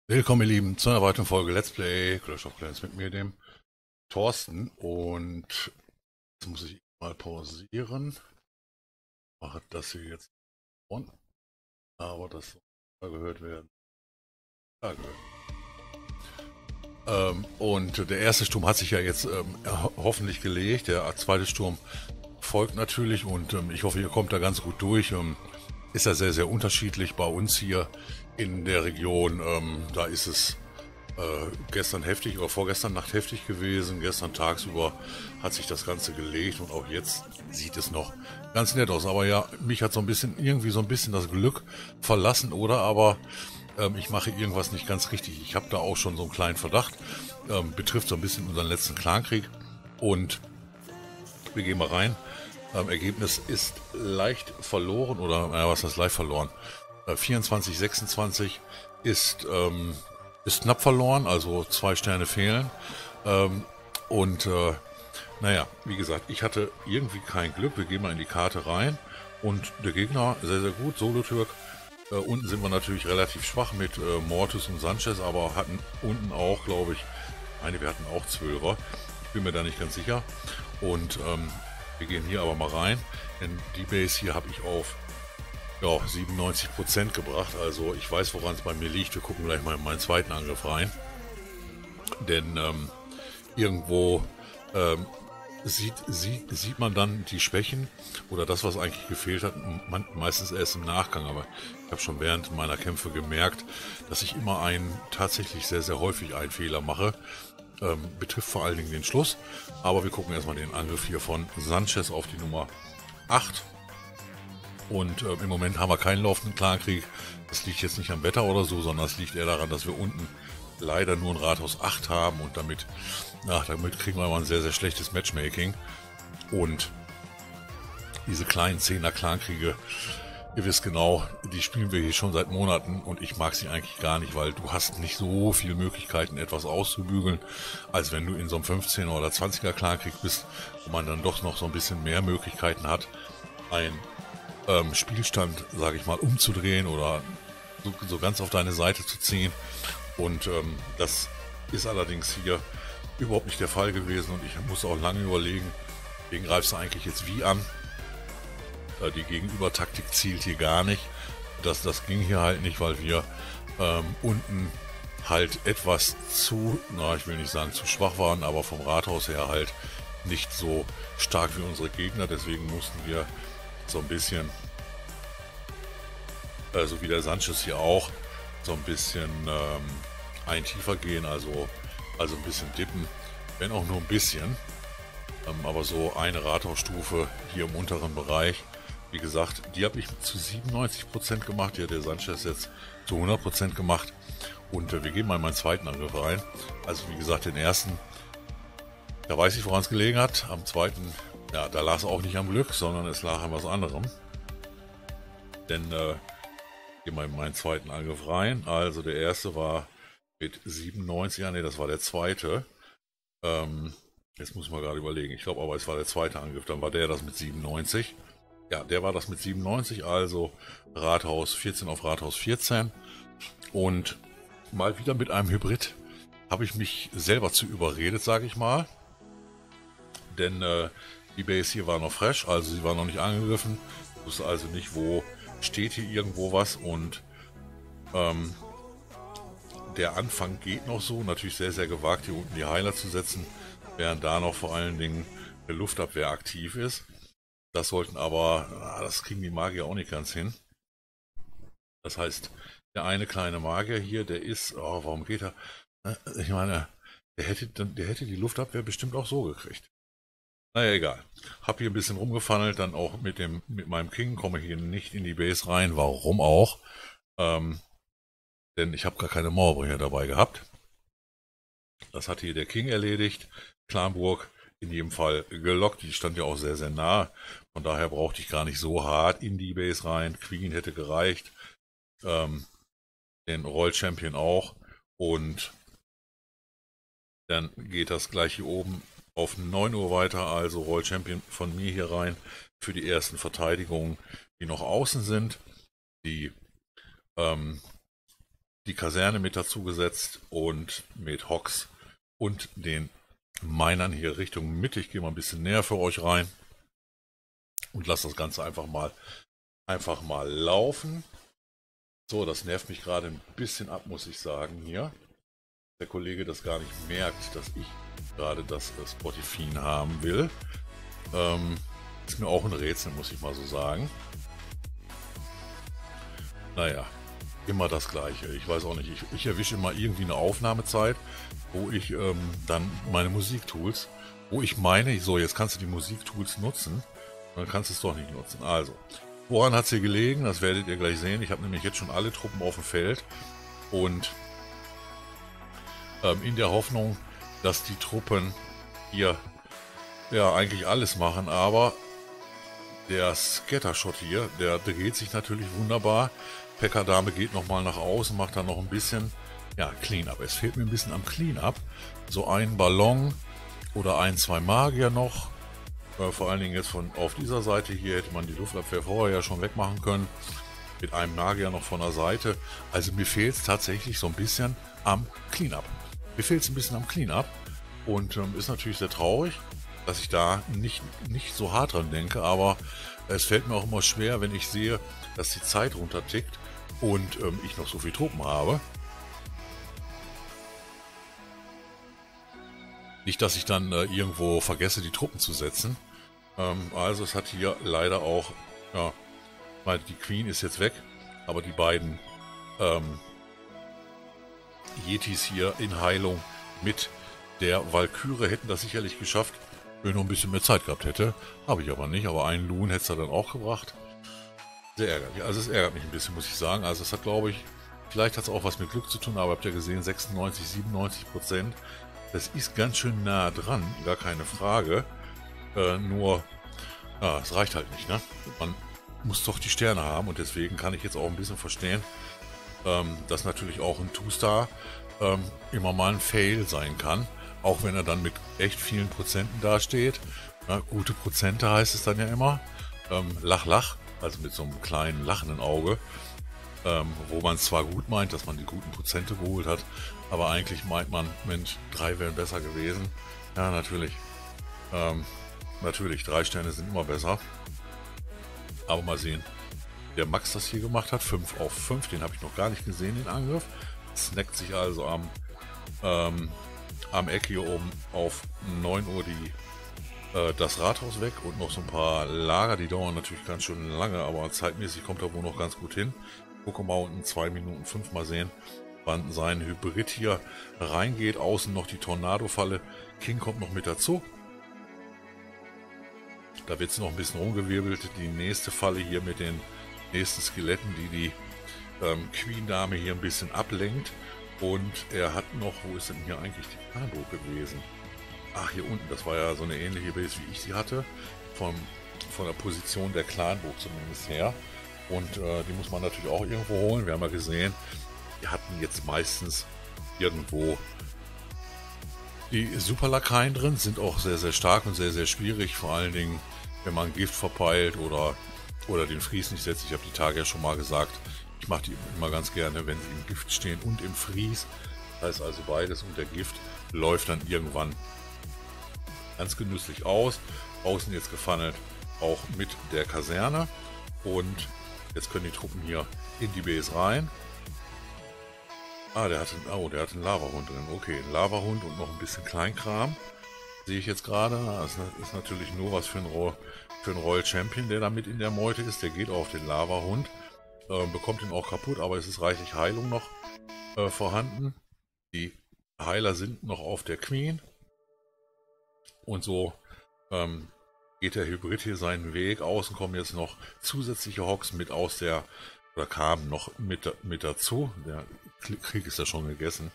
Willkommen, ihr Lieben, zu einer weiteren Folge Let's Play Clash of Clans mit mir, dem Thorsten. Und jetzt muss ich mal pausieren. Mache das hier jetzt on, aber das soll gehört werden. Ja, gehört. Und der erste Sturm hat sich ja jetzt hoffentlich gelegt. Der zweite Sturm folgt natürlich und ich hoffe, ihr kommt da ganz gut durch. Ist ja sehr, sehr unterschiedlich bei uns hier in der Region. Da ist es gestern heftig oder vorgestern Nacht heftig gewesen. Gestern tagsüber hat sich das Ganze gelegt und auch jetzt sieht es noch ganz nett aus. Aber ja, mich hat irgendwie so ein bisschen das Glück verlassen, oder? Aber ich mache irgendwas nicht ganz richtig. Ich habe da auch schon so einen kleinen Verdacht. Betrifft so ein bisschen unseren letzten Clankrieg. Und wir gehen mal rein. Ergebnis ist leicht verloren, oder naja, was heißt leicht verloren? 24, 26 ist knapp verloren, also 2 Sterne fehlen. Und naja, wie gesagt, ich hatte irgendwie kein Glück. Wir gehen mal in die Karte rein. Und der Gegner sehr, sehr gut, Solo-Türk. Unten sind wir natürlich relativ schwach mit Mortis und Sanchez, aber hatten unten auch, glaube ich, wir hatten auch 12er. Ich bin mir da nicht ganz sicher. Und wir gehen hier aber mal rein, denn die Base hier habe ich auf 97% gebracht. Also ich weiß, woran es bei mir liegt. Wir gucken gleich mal in meinen zweiten Angriff rein. Denn irgendwo sieht man dann die Schwächen oder das, was eigentlich gefehlt hat, meistens erst im Nachgang. Aber ich habe schon während meiner Kämpfe gemerkt, dass ich immer tatsächlich sehr, sehr häufig einen Fehler mache. Betrifft vor allen Dingen den Schluss. Aber wir gucken erstmal den Angriff hier von Sanchez auf die Nummer 8. Und im Moment haben wir keinen laufenden Clankrieg. Das liegt jetzt nicht am Wetter oder so, sondern es liegt eher daran, dass wir unten leider nur ein Rathaus 8 haben und damit kriegen wir mal ein sehr, sehr schlechtes Matchmaking. Und diese kleinen 10er Clankriege, ihr wisst genau, die spielen wir hier schon seit Monaten und ich mag sie eigentlich gar nicht, weil du hast nicht so viele Möglichkeiten, etwas auszubügeln, als wenn du in so einem 15er oder 20er Clankrieg bist, wo man dann doch noch so ein bisschen mehr Möglichkeiten hat, ein Spielstand, sage ich mal, umzudrehen oder so ganz auf deine Seite zu ziehen. Und das ist allerdings hier überhaupt nicht der Fall gewesen und ich muss auch lange überlegen, wen greifst du eigentlich jetzt wie an? Die Gegenübertaktik zielt hier gar nicht. Das ging hier halt nicht, weil wir unten halt etwas ich will nicht sagen zu schwach waren, aber vom Rathaus her halt nicht so stark wie unsere Gegner. Deswegen mussten wir so ein bisschen, so wie der Sanchez hier auch, so ein bisschen ein tiefer gehen, also ein bisschen dippen, wenn auch nur ein bisschen. Aber so eine Rathausstufe hier im unteren Bereich, wie gesagt, die habe ich zu 97% gemacht, die hat der Sanchez jetzt zu 100% gemacht. Und wir gehen mal in meinen zweiten Angriff rein. Also wie gesagt, den ersten, da weiß ich, woran es gelegen hat. Am zweiten, ja, da lag es auch nicht am Glück, sondern es lag an was anderem. Denn gehen wir in meinen zweiten Angriff rein. Also der erste war mit 97, ja ne, das war der zweite. Jetzt muss ich mal gerade überlegen. Ich glaube aber, es war der zweite Angriff. Dann war der das mit 97. Ja, der war das mit 97, also Rathaus 14 auf Rathaus 14. Und mal wieder mit einem Hybrid habe ich mich selber zu überredet, sage ich mal. Denn die Base hier war noch fresh, also sie war noch nicht angegriffen. Ich wusste also nicht, wo steht hier irgendwo was. Und der Anfang geht noch so. Natürlich sehr, sehr gewagt, hier unten die Heiler zu setzen, während da noch vor allen Dingen eine Luftabwehr aktiv ist. Das sollten aber, das kriegen die Magier auch nicht ganz hin. Das heißt, der eine kleine Magier hier, der ist, warum geht er? Ich meine, der hätte die Luftabwehr bestimmt auch so gekriegt. Naja, egal. Hab hier ein bisschen rumgefunnelt, dann auch mit meinem King, komme hier nicht in die Base rein. Warum auch? Denn ich habe gar keine Mauerbrecher dabei gehabt. Das hat hier der King erledigt. Clanburg in jedem Fall gelockt. Die stand ja auch sehr, sehr nah. Von daher brauchte ich gar nicht so hart in die Base rein. Queen hätte gereicht. Den Royal Champion auch. Und dann geht das gleich hier oben auf 9 Uhr weiter. Also Royal Champion von mir hier rein für die ersten Verteidigungen, die noch außen sind. Die die Kaserne mit dazu gesetzt und mit Hox und den Minern hier Richtung Mitte. Ich gehe mal ein bisschen näher für euch rein und lasse das Ganze einfach mal laufen. So, das nervt mich gerade ein bisschen ab, muss ich sagen hier. Der Kollege das gar nicht merkt, dass ich gerade das Spotify haben will. Ist mir auch ein Rätsel, muss ich mal so sagen. Naja, immer das Gleiche. Ich weiß auch nicht, ich erwische immer irgendwie eine Aufnahmezeit, wo ich dann meine Musiktools, wo ich meine, so jetzt kannst du die Musiktools nutzen, dann kannst du es doch nicht nutzen. Also, woran hat es hier gelegen? Das werdet ihr gleich sehen. Ich habe nämlich jetzt schon alle Truppen auf dem Feld und in der Hoffnung, dass die Truppen hier ja eigentlich alles machen, aber der Scattershot hier, der dreht sich natürlich wunderbar. Pekka-Dame geht nochmal nach außen, macht dann noch ein bisschen, ja, Cleanup. Es fehlt mir ein bisschen am Cleanup. So ein Ballon oder ein, zwei Magier noch. Vor allen Dingen jetzt von auf dieser Seite hier hätte man die Luftabwehr vorher ja schon wegmachen können. Mit einem Magier noch von der Seite. Also mir fehlt es tatsächlich so ein bisschen am Cleanup. Mir fehlt es ein bisschen am Cleanup. Und ist natürlich sehr traurig, dass ich da nicht so hart dran denke. Aber es fällt mir auch immer schwer, wenn ich sehe, dass die Zeit runtertickt und ich noch so viel Truppen habe. Nicht, dass ich dann irgendwo vergesse, die Truppen zu setzen. Also es hat hier leider auch, ja, weil die Queen ist jetzt weg, aber die beiden Yetis hier in Heilung mit der Walküre hätten das sicherlich geschafft, wenn ich noch ein bisschen mehr Zeit gehabt hätte. Habe ich aber nicht, aber einen Loon hätte es dann auch gebracht. Sehr ärgerlich. Also es ärgert mich ein bisschen, muss ich sagen. Also es hat, glaube ich, vielleicht hat es auch was mit Glück zu tun, aber habt ihr gesehen, 96, 97%. Das ist ganz schön nah dran, gar keine Frage. Nur, ja, es reicht halt nicht, ne? Man muss doch die Sterne haben und deswegen kann ich jetzt auch ein bisschen verstehen, dass natürlich auch ein Two-Star immer mal ein Fail sein kann. Auch wenn er dann mit echt vielen Prozenten dasteht. Na, gute Prozente heißt es dann ja immer. Lach, lach, also mit so einem kleinen lachenden Auge. Wo man zwar gut meint, dass man die guten Prozente geholt hat, aber eigentlich meint man, Mensch, 3 wären besser gewesen. Ja, natürlich. Natürlich, 3 Sterne sind immer besser. Aber mal sehen. Der Max das hier gemacht hat, 5 auf 5, den habe ich noch gar nicht gesehen, den Angriff. Snackt sich also am Eck hier oben auf 9 Uhr das Rathaus weg und noch so ein paar Lager, die dauern natürlich ganz schön lange, aber zeitmäßig kommt er wohl noch ganz gut hin. Poké Mountain 2 Minuten 5, mal sehen, wann sein Hybrid hier reingeht. Außen noch die Tornado-Falle. King kommt noch mit dazu. Da wird es noch ein bisschen rumgewirbelt. Die nächste Falle hier mit den nächsten Skeletten, die Queen-Dame hier ein bisschen ablenkt. Und er hat noch, wo ist denn hier eigentlich die Clanburg gewesen? Ach, hier unten, das war ja so eine ähnliche Base, wie ich sie hatte. Von der Position der Clanburg zumindest her. Und die muss man natürlich auch irgendwo holen. Wir haben ja gesehen, die hatten jetzt meistens irgendwo die Superlakaien drin, sind auch sehr, sehr stark und sehr, sehr schwierig. Vor allen Dingen, wenn man Gift verpeilt oder den Fries nicht setzt. Ich habe die Tage ja schon mal gesagt, ich mache die immer ganz gerne, wenn sie im Gift stehen und im Fries. Das heißt also beides, und der Gift läuft dann irgendwann ganz genüsslich aus. Außen jetzt gefunnelt, auch mit der Kaserne. Und jetzt können die Truppen hier in die Base rein. Ah, der hat einen Lavahund drin. Okay, ein Lavahund und noch ein bisschen Kleinkram. Sehe ich jetzt gerade. Das ist natürlich nur was für ein Royal Champion, der da mit in der Meute ist. Der geht auf den Lavahund. Bekommt ihn auch kaputt, aber es ist reichlich Heilung noch vorhanden. Die Heiler sind noch auf der Queen. Und so geht der Hybrid hier seinen Weg. Außen kommen jetzt noch zusätzliche Hogs mit oder kamen noch mit dazu. Der Krieg ist ja schon gegessen.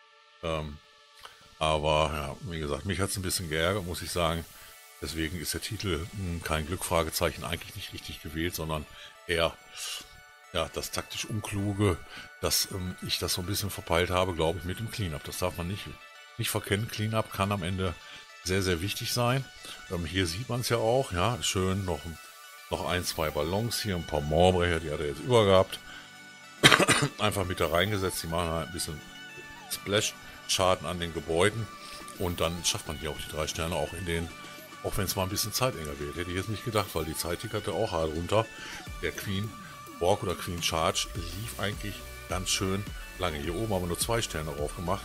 Aber ja, wie gesagt, mich hat es ein bisschen geärgert, muss ich sagen. Deswegen ist der Titel kein Glück, Fragezeichen, eigentlich nicht richtig gewählt, sondern eher ja, das taktisch Unkluge, dass ich das so ein bisschen verpeilt habe, glaube ich, mit dem Cleanup. Das darf man nicht verkennen. Cleanup kann am Ende sehr, sehr wichtig sein. Hier sieht man es ja auch, ja, schön noch ein, zwei Ballons hier, ein paar Moorbrecher, die hat er jetzt übergehabt. einfach mit da reingesetzt. Die machen halt ein bisschen Splash-Schaden an den Gebäuden und dann schafft man hier auch die 3 Sterne auch in den, auch wenn es mal ein bisschen zeitenger wird. Hätte ich jetzt nicht gedacht, weil die Zeit tickerte auch hart runter. Der Queen Walk oder Queen Charge lief eigentlich ganz schön lange. Hier oben haben wir nur 2 Sterne drauf gemacht.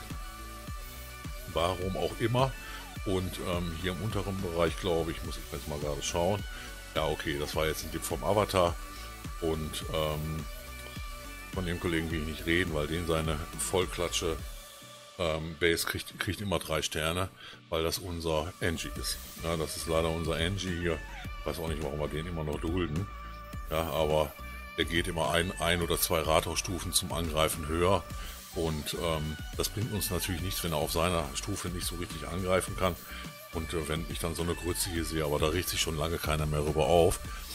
Warum auch immer. Und hier im unteren Bereich, glaube ich, muss ich jetzt mal gerade schauen. Ja, okay, das war jetzt ein Tipp vom Avatar. Und von dem Kollegen will ich nicht reden, weil den seine Vollklatsche Base kriegt immer 3 Sterne, weil das unser Angie ist. Ja, das ist leider unser Angie hier. Ich weiß auch nicht, warum wir den immer noch dulden. Ja, aber der geht immer ein oder 2 Rathausstufen zum Angreifen höher. Und das bringt uns natürlich nichts, wenn er auf seiner Stufe nicht so richtig angreifen kann. Und wenn ich dann so eine Grütze hier sehe, aber da regt sich schon lange keiner mehr rüber auf,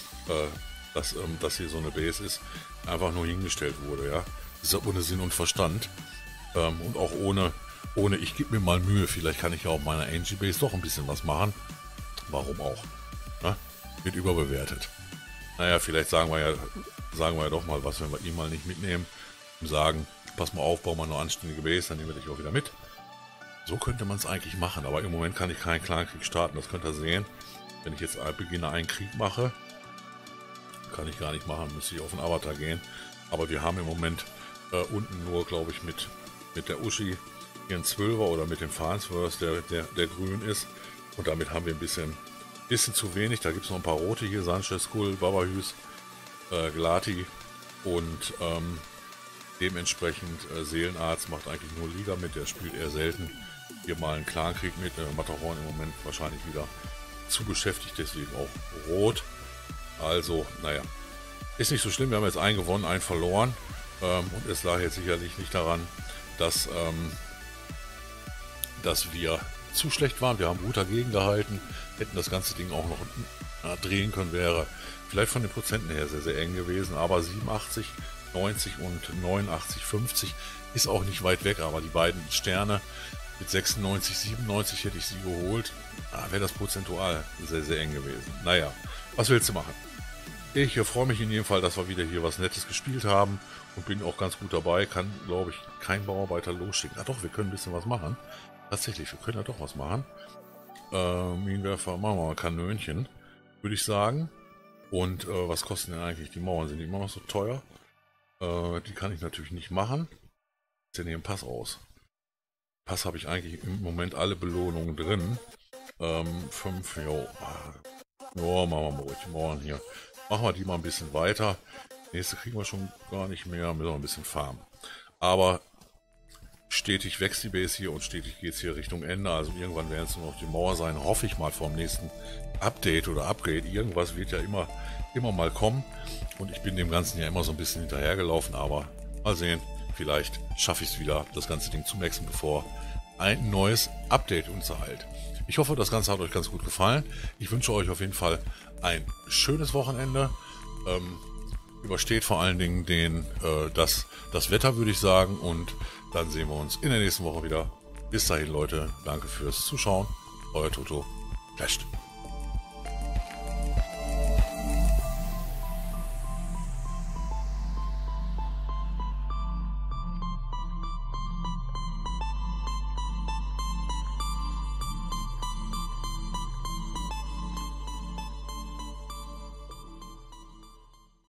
dass hier so eine Base ist, einfach nur hingestellt wurde. Ja, ist ja ohne Sinn und Verstand. Und auch ohne ich gebe mir mal Mühe, vielleicht kann ich ja auf meiner Angie Base doch ein bisschen was machen. Warum auch? Ja? Wird überbewertet. Naja, vielleicht sagen wir ja doch mal was, wenn wir ihn mal nicht mitnehmen und sagen, pass mal auf, bau mal eine anständige Base, dann nehmen wir dich auch wieder mit. So könnte man es eigentlich machen, aber im Moment kann ich keinen Clankrieg starten, das könnt ihr sehen. Wenn ich jetzt beginne einen Krieg mache, kann ich gar nicht machen, müsste ich auf den Avatar gehen. Aber wir haben im Moment unten nur, glaube ich, mit der Uschi hier einen 12er oder mit dem Farnsworth, der grün ist. Und damit haben wir ein bisschen zu wenig. Da gibt es noch ein paar rote hier, Sanchez, Skull, Babahüs, Glati und dementsprechend Seelenarzt macht eigentlich nur Liga mit, der spielt eher selten. Hier mal einen Clankrieg mit, Matterhorn im Moment wahrscheinlich wieder zu beschäftigt, deswegen auch rot. Also, naja, ist nicht so schlimm, wir haben jetzt einen gewonnen, einen verloren. Und es lag jetzt sicherlich nicht daran, dass wir zu schlecht waren. Wir haben gut dagegen gehalten, hätten das ganze Ding auch noch drehen können, wäre vielleicht von den Prozenten her sehr, sehr eng gewesen. Aber 87, 90 und 89, 50 ist auch nicht weit weg. Aber die beiden Sterne mit 96, 97 hätte ich sie geholt. Wäre das prozentual sehr, sehr eng gewesen. Naja, was willst du machen? Ich freue mich in jedem Fall, dass wir wieder hier was Nettes gespielt haben und bin auch ganz gut dabei. Kann, glaube ich, kein Bauarbeiter losschicken. Doch, wir können ein bisschen was machen. Tatsächlich, wir können ja doch was machen. Minenwerfer, machen wir mal Kanönchen, würde ich sagen. Und was kosten denn eigentlich die Mauern? Sind die immer noch so teuer? Die kann ich natürlich nicht machen. Was ist denn hier im Pass aus? Pass habe ich eigentlich im Moment alle Belohnungen drin. 5, jo. Ja, machen wir mal ruhig die Mauern hier. Machen wir die mal ein bisschen weiter. Nächste kriegen wir schon gar nicht mehr. Müssen wir ein bisschen farmen. Aber stetig wächst die Base hier und stetig geht es hier Richtung Ende. Also irgendwann werden es nur noch die Mauer sein. Hoffe ich mal vom nächsten Update oder Upgrade. Irgendwas wird ja immer mal kommen. Und ich bin dem Ganzen ja immer so ein bisschen hinterhergelaufen. Aber mal sehen. Vielleicht schaffe ich es wieder, das ganze Ding zu maxen, bevor ein neues Update uns ereilt. Ich hoffe, das Ganze hat euch ganz gut gefallen. Ich wünsche euch auf jeden Fall ein schönes Wochenende. Übersteht vor allen Dingen das Wetter, würde ich sagen. Und dann sehen wir uns in der nächsten Woche wieder. Bis dahin, Leute. Danke fürs Zuschauen. Euer Toto. Flasht.